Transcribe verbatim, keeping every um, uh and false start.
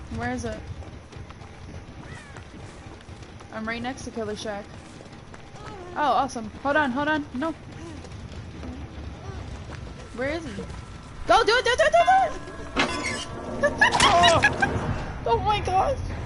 Where is it? I'm right next to Killer Shack. Oh, awesome. Hold on, hold on. No. Where is he? Go, do it, do it, do it, do it! Do it. Oh. Oh my gosh.